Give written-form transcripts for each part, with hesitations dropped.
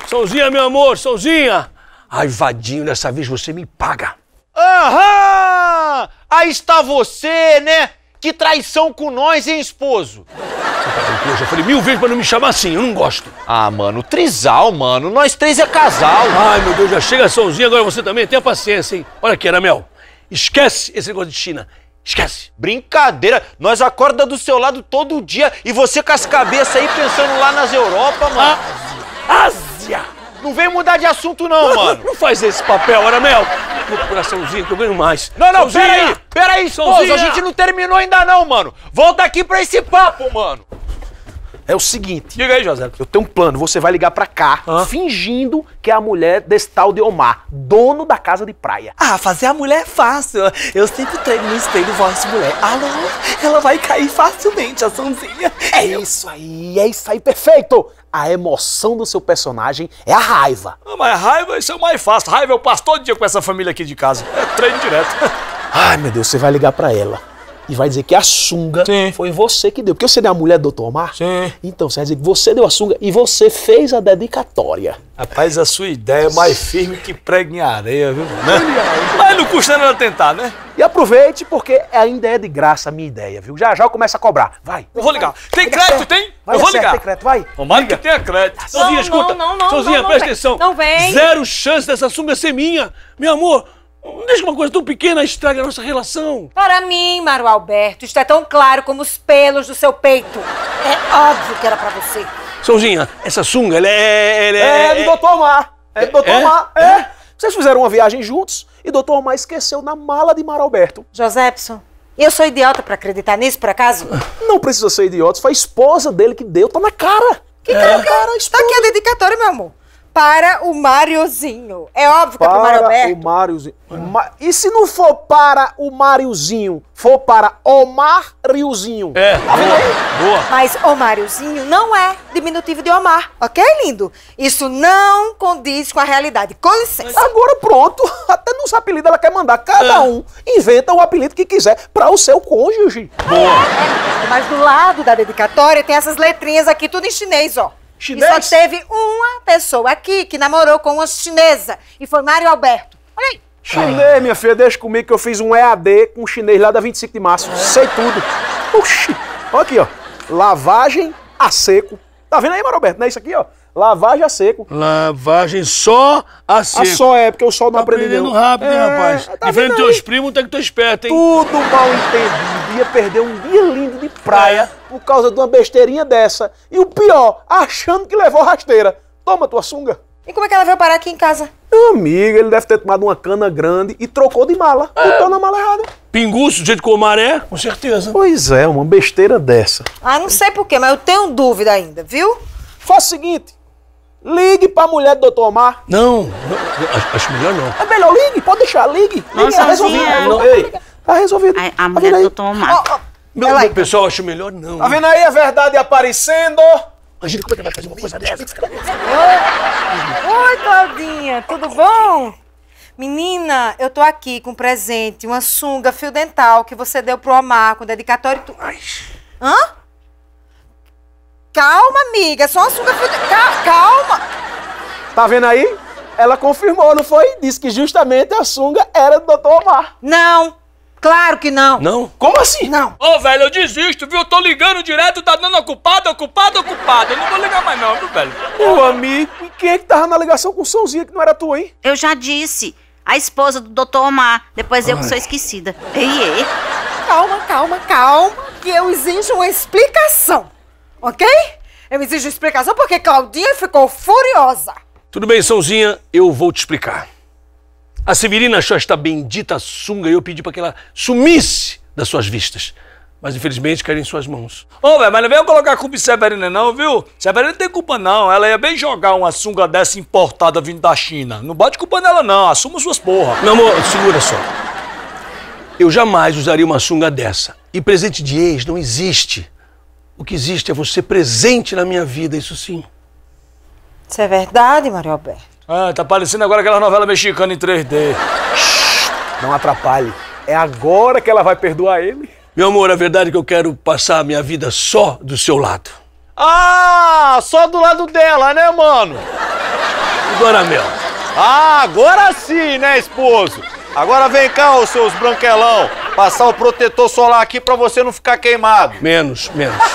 Solzinha, meu amor, Solzinha. Ai, vadinho, dessa vez você me paga. Aham! Aí está você, né? Que traição com nós, hein, esposo? Eu já falei 1000 vezes pra não me chamar assim, eu não gosto. Ah, mano, trisal, mano. Nós três é casal. Ai, meu Deus, já chega Solzinha, agora você também. Tenha paciência, hein? Olha aqui, Aramel. Esquece esse negócio de China. Esquece. Brincadeira. Nós acorda do seu lado todo dia e você com as cabeças aí pensando lá nas Europa, mano. Ásia! Não vem mudar de assunto não, mano. Não faz esse papel, Aramel. Vou procurar Solzinha que eu ganho mais. Não, Solzinha! peraí, esposo. Solzinha! A gente não terminou ainda não, mano. Volta aqui pra esse papo, mano. É o seguinte. Diga aí, José. Eu tenho um plano. Você vai ligar pra cá, fingindo que é a mulher desse tal de Omar, dono da casa de praia. Ah, fazer a mulher é fácil. Eu sempre treino no espelho voz de mulher. Alô? Ela vai cair facilmente, a Sonzinha. É isso aí, perfeito! A emoção do seu personagem é a raiva. Ah, mas raiva, isso é o mais fácil. Raiva eu passo todo dia com essa família aqui de casa. É treino direto. Ai, meu Deus, você vai ligar pra ela e vai dizer que a sunga foi você que deu. Porque você não é a mulher do Dr. Omar? Sim. Então você vai dizer que você deu a sunga e você fez a dedicatória. Rapaz, a sua ideia é mais firme que prego em areia, viu? Né? Mas não custa nada tentar, né? E aproveite, porque ainda é de graça a minha ideia, viu? Já já eu começo a cobrar. Vai. Eu vou ligar. Tem crédito, tem? Vai, Eu vou acerta, ligar. tem crédito, vai. Tomara que tenha crédito. Sozinha, escuta. Sozinha, presta atenção. Não vem. Zero chance dessa sunga ser minha. Meu amor, não deixa uma coisa tão pequena estrague a nossa relação. Para mim, Mário Alberto, isto é tão claro como os pelos do seu peito. É óbvio que era pra você. Solzinha, essa sunga, ela É do Dr. Omar. É do Dr. Omar. É. Vocês fizeram uma viagem juntos e Dr. Omar esqueceu na mala de Mário Alberto. Josepson, eu sou idiota pra acreditar nisso, por acaso? Não precisa ser idiota, foi a esposa dele que deu, tá na cara. Que cara, a esposa. Tá aqui a dedicatória, meu amor. Para o Mariozinho. É óbvio que é pro Mário Alberto. O Máriozinho. E se não for para o Máriozinho, for para Omar Riozinho? É, tá vendo aí? Boa. Mas o Máriozinho não é diminutivo de Omar, ok, lindo? Isso não condiz com a realidade. Com licença. Agora pronto, até nos apelidos ela quer mandar. Cada um inventa o apelido que quiser para o seu cônjuge. Mas do lado da dedicatória tem essas letrinhas aqui, tudo em chinês, ó. Chinês? E só teve uma pessoa aqui que namorou com uma chinesa. E foi Mário Alberto. Olha aí. Chinês, minha filha, deixa comigo que eu fiz um EAD com um chinês lá da 25 de março. Sei tudo. Oxi. Olha aqui, ó. Lavagem a seco. Tá vendo aí, Mário Alberto? Não é isso aqui, ó? Lavagem a seco. Lavagem só a seco. A só é, porque o sol não aprendeu. Aprendendo rápido, hein, rapaz? Tá Diferente vendo dos teus aí? primos, tem que ter esperto, hein? Tudo mal entendido. Ia perder um dia lindo de praia por causa de uma besteirinha dessa. E o pior, achando que levou rasteira. Toma tua sunga. E como é que ela veio parar aqui em casa? Meu amigo, ele deve ter tomado uma cana grande e trocou de mala. Botou na mala errada. Pinguço, do jeito que o Omar é, com certeza. Pois é, uma besteira dessa. Ah, não sei porquê, mas eu tenho dúvida ainda, viu? Faça o seguinte. Ligue pra mulher do Dr. Omar. Não, acho melhor não. É melhor ligue, pode deixar, ligue. Nossa, Tá resolvido. Zinha. Não, ei, tá resolvido. A mulher do Dr. Omar. Meu pessoal, acho melhor não. Tá vendo aí a verdade aparecendo? Imagina como é que vai fazer uma coisa dessa. Oi, Claudinha, tudo bom? Menina, eu tô aqui com um presente, uma sunga fio dental que você deu pro Omar com dedicatório e tudo. Hã? Calma, amiga, é só uma sunga fio dental. Calma. Tá vendo aí? Ela confirmou, não foi? Disse que justamente a sunga era do Dr. Omar. Não, claro que não. Não? Como assim? Não. Ô, velho, eu desisto, viu? Eu tô ligando direto, tá dando ocupado. Eu não vou ligar mais não, viu, velho? Ô, amigo, e quem é que tava na ligação com o Sonzinha que não era tu, hein? Eu já disse. A esposa do Dr. Omar. Depois eu que sou esquecida. Ei. Calma, que eu exijo uma explicação, ok? Eu exijo explicação porque Claudinha ficou furiosa. Tudo bem, Solzinha, eu vou te explicar. A Severina achou esta bendita sunga e eu pedi pra que ela sumisse das suas vistas. Mas infelizmente caiu em suas mãos. Ô, velho, mas não venha colocar culpa em Severina não, viu? Severina não tem culpa não, ela ia bem jogar uma sunga dessa importada vindo da China. Não bote culpa nela não, assuma suas porra. Meu amor, segura só. Eu jamais usaria uma sunga dessa. E presente de ex não existe. O que existe é você presente na minha vida, isso sim. Isso é verdade, Mário Alberto? Ah, tá parecendo agora aquela novela mexicana em 3D. Não atrapalhe. É agora que ela vai perdoar ele. Meu amor, a verdade é que eu quero passar a minha vida só do seu lado. Ah, só do lado dela, né, mano? do Aramel. Ah, agora sim, né, esposo? Agora vem cá, os seus branquelão. Passar o protetor solar aqui pra você não ficar queimado. Menos.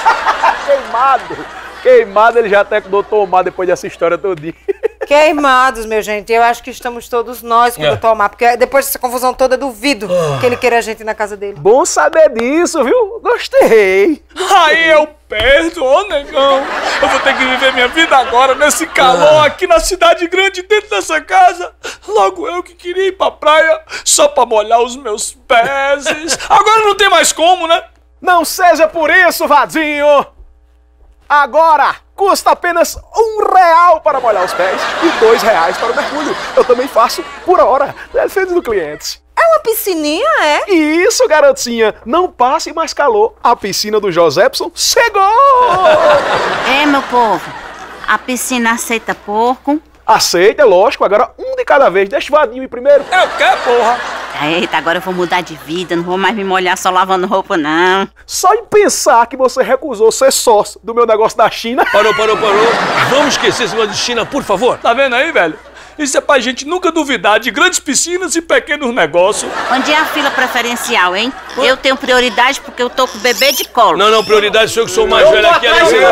Queimado ele já até com o doutor Omar depois dessa história todinha. Queimados, meu gente. Eu acho que estamos todos nós com o doutor Omar, porque depois dessa confusão toda, eu duvido que ele queira a gente na casa dele. Bom saber disso, viu? Gostei. Aí eu perdo, ô negão. Eu vou ter que viver minha vida agora nesse calor aqui na cidade grande, dentro dessa casa. Logo eu que queria ir pra praia só pra molhar os meus pés. Agora não tem mais como, né? Não seja por isso, Vadinho. Agora custa apenas R$1 para molhar os pés e R$2 para o mergulho. Eu também faço por hora, defende do cliente. É uma piscininha, é? Isso, garotinha. Não passe mais calor. A piscina do Josepson chegou! É, meu povo, a piscina aceita porco. Aceita, é lógico. Agora um de cada vez. Deixa o Vadinho ir primeiro. Eu quero, porra. Eita, agora eu vou mudar de vida, não vou mais me molhar só lavando roupa, não. Só em pensar que você recusou ser sócio do meu negócio da China. Parou. Vamos esquecer esse negócio de China, por favor. Tá vendo aí, velho? Isso é pra gente nunca duvidar de grandes piscinas e pequenos negócios. Onde é a fila preferencial, hein? Eu tenho prioridade porque eu tô com o bebê de colo. Não, prioridade sou eu que sou o mais velho aqui.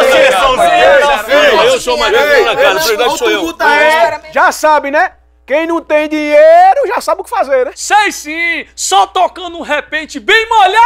Eu sou o mais velho na casa, prioridade sou eu. Já sabe, né? Quem não tem dinheiro já sabe o que fazer, né? Sei sim, só tocando um repente bem molhado.